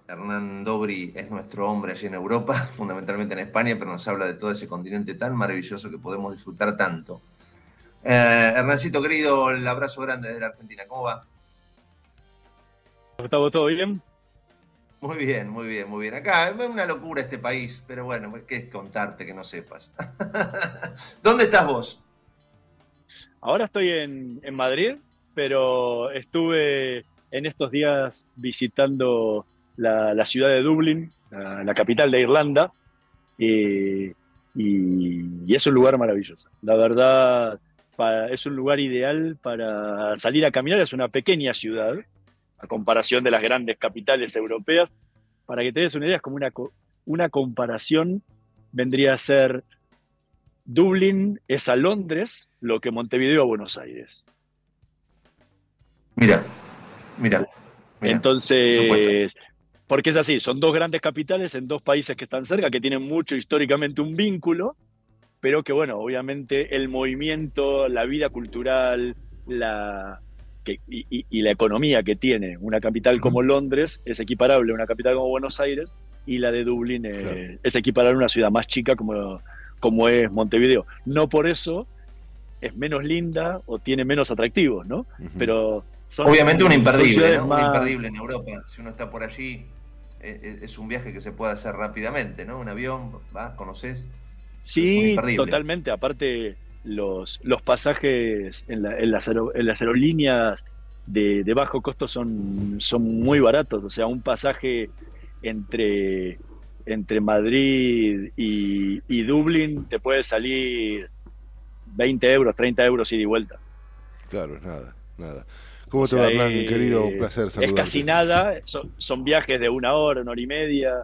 Hernán Dobri es nuestro hombre allí en Europa, fundamentalmente en España, pero nos habla de todo ese continente tan maravilloso que podemos disfrutar tanto. Hernancito querido, el abrazo grande desde la Argentina. ¿Cómo va? Gustavo, ¿todo bien? Muy bien, muy bien, muy bien. Acá es una locura este país, pero bueno, ¿qué es contarte que no sepas? ¿Dónde estás vos? Ahora estoy en Madrid, pero estuve en estos días visitando la ciudad de Dublín, la capital de Irlanda, eh, y es un lugar maravilloso. La verdad, es un lugar ideal para salir a caminar. Es una pequeña ciudad, a comparación de las grandes capitales europeas. Para que te des una idea, es como una comparación, vendría a ser Dublín es a Londres lo que Montevideo a Buenos Aires. Mira, mira, mira, por supuesto. Entonces, porque es así, son dos grandes capitales en dos países que están cerca, que tienen mucho históricamente un vínculo, pero que bueno, obviamente el movimiento, la vida cultural, y la economía que tiene una capital como Londres es equiparable a una capital como Buenos Aires, y la de Dublín Claro. es equiparable a una ciudad más chica como es Montevideo. No por eso es menos linda o tiene menos atractivos, ¿no? Ujú. Pero Obviamente un son imperdible, ciudades ¿no? Un más... imperdible en Europa. Si uno está por allí, es un viaje que se puede hacer rápidamente, ¿no? Un avión, vas, conoces, es un Sí, imperdible. totalmente. Aparte, los pasajes en las aerolíneas de bajo costo son muy baratos. O sea, un pasaje entre, entre Madrid y Dublín te puede salir 20 euros, 30 euros ida y vuelta. Claro, es nada, nada. O ¿Cómo te va, sea, Hernán? Querido, un placer es casi saludarte. nada, son viajes de una hora y media.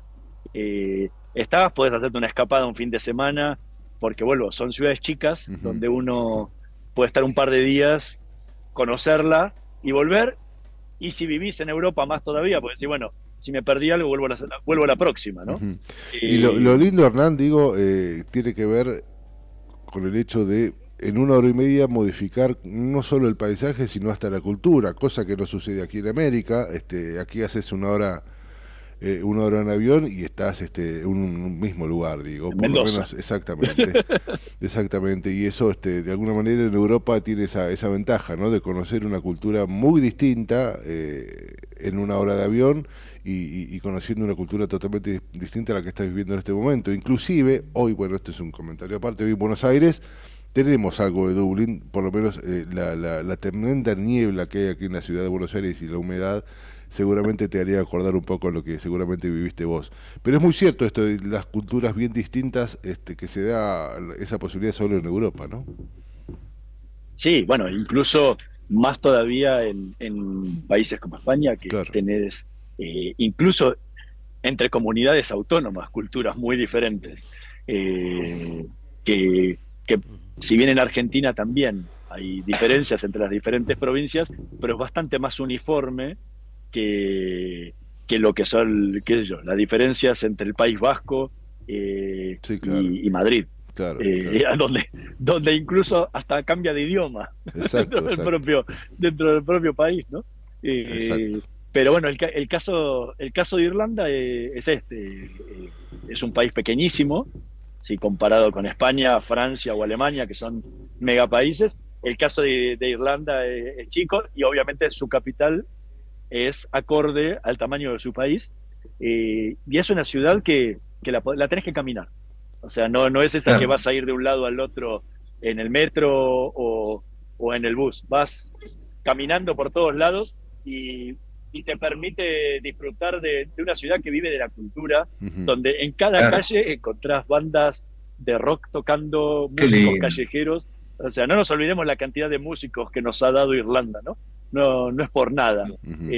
Puedes hacerte una escapada un fin de semana, porque vuelvo, son ciudades chicas Ujú. donde uno puede estar un par de días, conocerla y volver. Y si vivís en Europa, más todavía, porque si, bueno, si me perdí algo, vuelvo a la próxima, ¿no? Ujú. Y lo Eh, lindo, Hernán, digo, tiene que ver con el hecho de en una hora y media modificar no solo el paisaje, sino hasta la cultura, cosa que no sucede aquí en América. Aquí haces una hora en avión y estás en un mismo lugar, digo, en por lo Mendoza. menos exactamente. Exactamente, y eso de alguna manera en Europa tiene esa ventaja, ¿no? De conocer una cultura muy distinta en una hora de avión y conociendo una cultura totalmente distinta a la que estás viviendo en este momento. Inclusive, hoy, bueno, este es un comentario aparte, hoy en Buenos Aires tenemos algo de Dublín, por lo menos la tremenda niebla que hay aquí en la ciudad de Buenos Aires y la humedad seguramente te haría acordar un poco lo que seguramente viviste vos. Pero es muy cierto esto de las culturas bien distintas, que se da esa posibilidad solo en Europa, ¿no? Sí, bueno, incluso más todavía en países como España, que Claro. tenés incluso entre comunidades autónomas, culturas muy diferentes, eh, que si bien en Argentina también hay diferencias entre las diferentes provincias, pero es bastante más uniforme que, que lo que son, qué sé yo, las diferencias entre el País Vasco Sí, claro, y Madrid, claro, claro. donde incluso hasta cambia de idioma dentro Exacto, del exacto, dentro del propio país, ¿no? exacto. Pero bueno, el caso de Irlanda es es un país pequeñísimo, si comparado con España, Francia o Alemania, que son megapaíses. El caso de Irlanda es chico y obviamente su capital es acorde al tamaño de su país. Y es una ciudad que la tenés que caminar. O sea, no es esa que Claro. vas a ir de un lado al otro en el metro o en el bus. Vas caminando por todos lados y te permite disfrutar de una ciudad que vive de la cultura, Ujú. donde en cada Claro, calle encontrás bandas de rock tocando, qué músicos lindo. callejeros. O sea, no nos olvidemos la cantidad de músicos que nos ha dado Irlanda, ¿no? No es por nada. Ujú.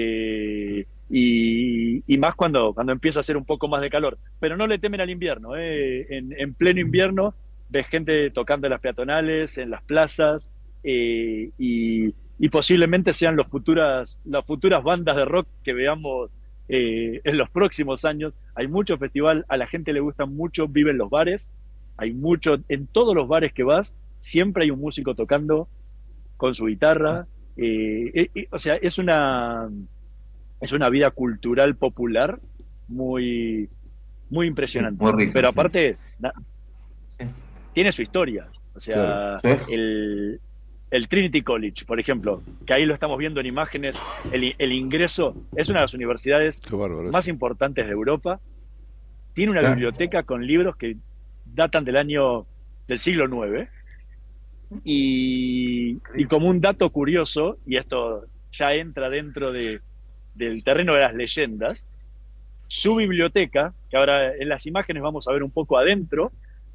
Y más cuando empieza a hacer un poco más de calor. Pero no le temen al invierno. En pleno invierno ves gente tocando en las peatonales, en las plazas, y posiblemente sean las futuras bandas de rock que veamos en los próximos años. Hay mucho festival, a la gente le gusta mucho, viven los bares, hay mucho, en todos los bares que vas, siempre hay un músico tocando con su guitarra. O sea, es una vida cultural popular muy, muy impresionante. Muy rico. Pero aparte, tiene su historia. O sea, Claro. Sí. el Trinity College, por ejemplo, que ahí lo estamos viendo en imágenes, el ingreso es una de las universidades Qué bárbaro. más importantes de Europa. Tiene una Claro. biblioteca con libros que datan del siglo IX. Y como un dato curioso, y esto ya entra dentro del terreno de las leyendas, su biblioteca, que ahora en las imágenes vamos a ver un poco adentro,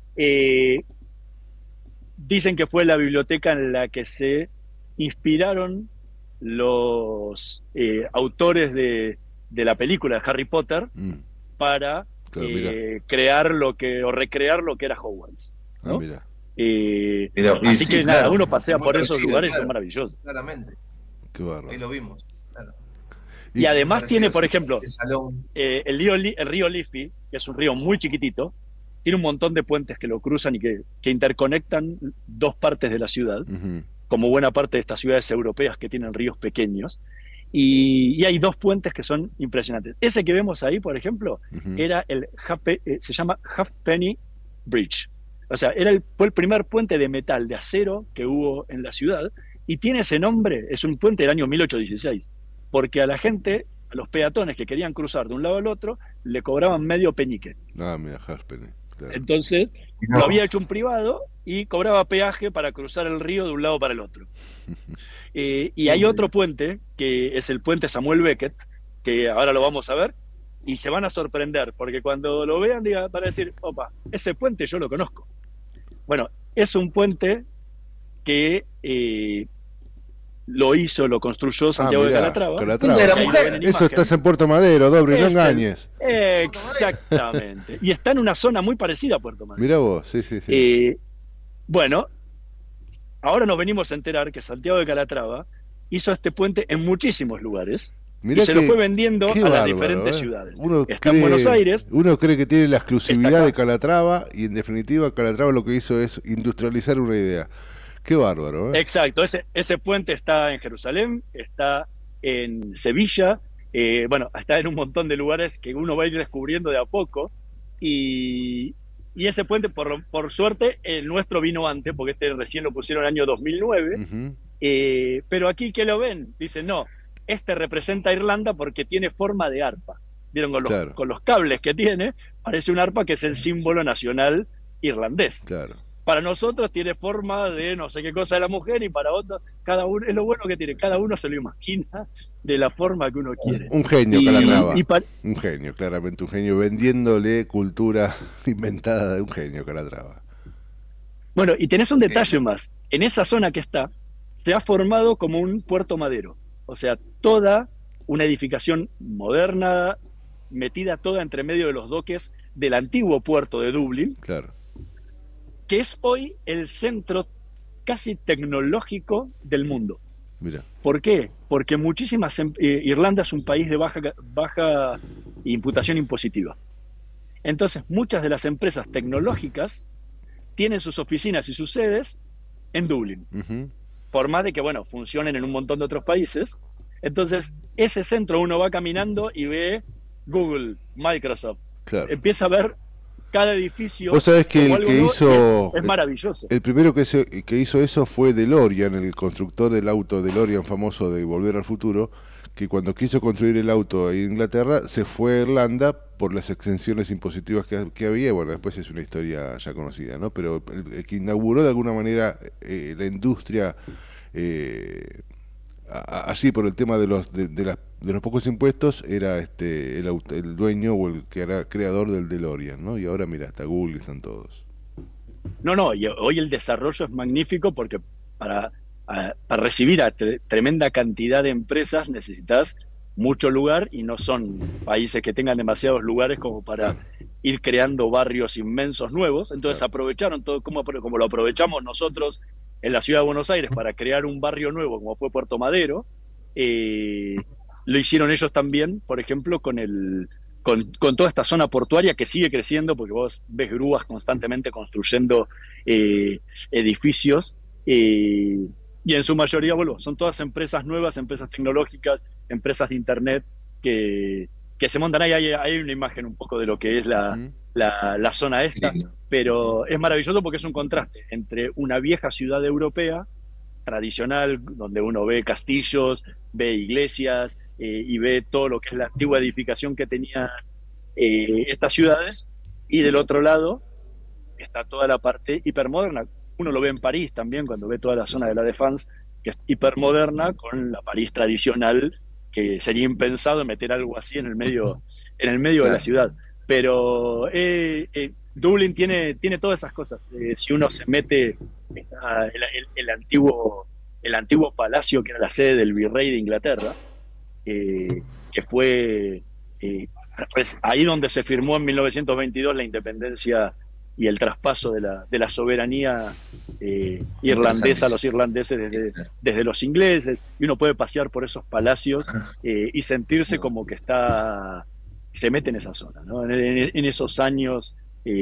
dicen que fue la biblioteca en la que se inspiraron los autores de la película de Harry Potter para Claro, crear o recrear lo que era Hogwarts, ¿no? mira. Así sí, que nada, claro, uno pasea muy por esos parecido, lugares y claro, son maravillosos. claramente. Qué bárbaro. Ahí lo vimos. Claro. Y además Parecido, tiene, por sí, ejemplo, salón. el río Liffey, que es un río muy chiquitito, tiene un montón de puentes que lo cruzan y que interconectan dos partes de la ciudad, como buena parte de estas ciudades europeas que tienen ríos pequeños. Y hay dos puentes que son impresionantes. Ese que vemos ahí, por ejemplo, era se llama Halfpenny Bridge. O sea, fue el primer puente de metal, de acero que hubo en la ciudad, y tiene ese nombre, es un puente del año 1816, porque a la gente, a los peatones que querían cruzar de un lado al otro, le cobraban medio peñique. Mira, Halfpenny. Claro. Entonces, lo había hecho un privado y cobraba peaje para cruzar el río de un lado para el otro. Y hay otro puente, que es el puente Samuel Beckett, que ahora lo vamos a ver, y se van a sorprender, porque cuando lo vean van a decir, opa, ese puente yo lo conozco. Bueno, es un puente que lo construyó Santiago de Calatrava. Eso estás en Puerto Madero, Dobri, no engañes. Exactamente. Y está en una zona muy parecida a Puerto Madero. Mirá vos, sí. Bueno, ahora nos venimos a enterar que Santiago de Calatrava hizo este puente en muchísimos lugares. Mirá y se lo fue vendiendo a las diferentes ciudades. Está en Buenos Aires. Uno cree que tiene la exclusividad de Calatrava y en definitiva Calatrava lo que hizo es industrializar una idea. Qué bárbaro, ¿eh? Exacto, ese puente está en Jerusalén, está en Sevilla, bueno, está en un montón de lugares que uno va a ir descubriendo de a poco. Y ese puente, por suerte, el nuestro vino antes, porque este recién lo pusieron en el año 2009. Pero aquí que lo ven, dicen, no, este representa a Irlanda porque tiene forma de arpa. ¿Vieron? Con los cables que tiene, parece un arpa que es el símbolo nacional irlandés. Claro. Para nosotros tiene forma de no sé qué cosa de la mujer y para otros, cada uno, es lo bueno que tiene, cada uno se lo imagina de la forma que uno quiere. Un genio, Calatrava. Un genio, claramente un genio, vendiéndole cultura inventada de un genio, Calatrava. Bueno, y tenés un detalle más. En esa zona que está, se ha formado como un puerto madero. O sea, toda una edificación moderna, metida toda entre medio de los doques del antiguo puerto de Dublín. Claro. Que es hoy el centro casi tecnológico del mundo. Mira. ¿Por qué? Porque Irlanda es un país de baja imputación impositiva. Entonces, muchas de las empresas tecnológicas tienen sus oficinas y sus sedes en Dublín. Por más de que, bueno, funcionen en un montón de otros países. Entonces, ese centro uno va caminando y ve Google, Microsoft. Claro. Empieza a ver cada edificio. Vos sabés que el que hizo es maravilloso. El primero que hizo eso fue DeLorean, el constructor del auto DeLorean famoso de Volver al Futuro, que cuando quiso construir el auto en Inglaterra se fue a Irlanda por las exenciones impositivas que había. Bueno, después es una historia ya conocida, ¿no? Pero el que inauguró de alguna manera la industria así por el tema de los pocos impuestos era el dueño o el que era creador del DeLorean, ¿no? Y ahora mira, hasta Google están todos. No, y hoy el desarrollo es magnífico porque para recibir a tremenda cantidad de empresas necesitas mucho lugar y no son países que tengan demasiados lugares como para ir creando barrios inmensos nuevos. Entonces aprovecharon todo como lo aprovechamos nosotros en la ciudad de Buenos Aires para crear un barrio nuevo como fue Puerto Madero. Lo hicieron ellos también, por ejemplo, con toda esta zona portuaria que sigue creciendo, porque vos ves grúas constantemente construyendo edificios, y en su mayoría, son todas empresas nuevas, empresas tecnológicas, empresas de internet que que se montan ahí. Hay una imagen un poco de lo que es Ujú. la zona esta, Lindo. pero es maravilloso porque es un contraste entre una vieja ciudad europea tradicional, donde uno ve castillos, ve iglesias y ve todo lo que es la antigua edificación que tenían estas ciudades, y del otro lado está toda la parte hipermoderna. Uno lo ve en París también, cuando ve toda la zona de la Défense, que es hipermoderna, con la París tradicional, que sería impensado meter algo así en el medio de la Claro. ciudad. Pero Dublín tiene todas esas cosas. Si uno se mete, está el antiguo palacio que era la sede del virrey de Inglaterra, que fue pues, ahí donde se firmó en 1922 la independencia y el traspaso de la soberanía irlandesa a los irlandeses desde los ingleses, y uno puede pasear por esos palacios y sentirse como que se mete en esa zona, ¿no? En esos años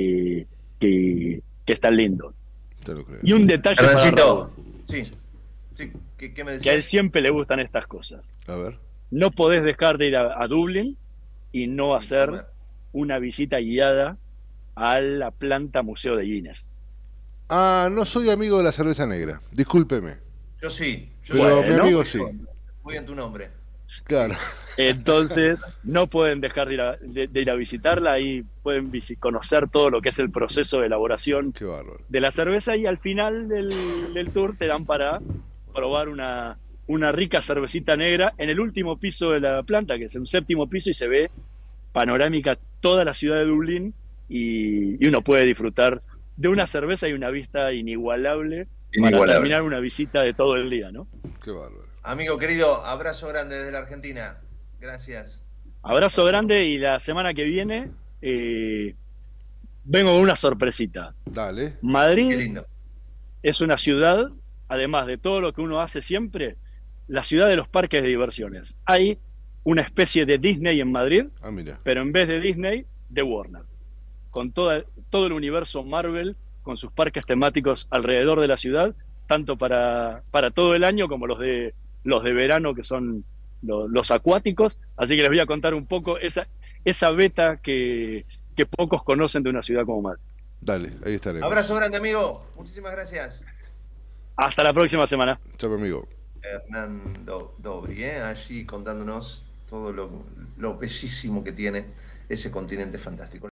que están lindos. Te lo creo. Y un detalle para Raúl, Hernancito, sí, sí, ¿qué me que a él decías? siempre le gustan estas cosas. A ver. No podés dejar de ir a Dublín y no Y hacer comer. una visita guiada a la planta Museo de Guinness. Ah, no soy amigo de la cerveza negra. Discúlpeme. Yo sí, Pero mi Bueno, amigo sí. voy en tu nombre. Claro. entonces no pueden dejar de ir a visitarla. Ahí pueden conocer todo lo que es el proceso de elaboración Qué bárbaro. de la cerveza, y al final del tour te dan para probar una rica cervecita negra en el último piso de la planta, que es el séptimo piso, y se ve panorámica toda la ciudad de Dublín, y uno puede disfrutar de una cerveza y una vista inigualable para Inigualable. terminar una visita de todo el día, ¿no? Qué bárbaro. Amigo querido, abrazo grande desde la Argentina. Gracias. Abrazo grande, y la semana que viene vengo con una sorpresita. Dale. Qué Madrid lindo. es una ciudad, además de todo lo que uno hace siempre, la ciudad de los parques de diversiones. Hay una especie de Disney en Madrid, Ah, mira. pero en vez de Disney, de Warner, con todo el universo Marvel, con sus parques temáticos alrededor de la ciudad, tanto para todo el año como los de verano, que son los acuáticos. Así que les voy a contar un poco esa beta que pocos conocen de una ciudad como Madrid. Dale, ahí estaremos. Abrazo grande, amigo. Muchísimas gracias. Hasta la próxima semana. Chao, mi amigo. Hernando Dobri, allí contándonos todo lo bellísimo que tiene ese continente fantástico.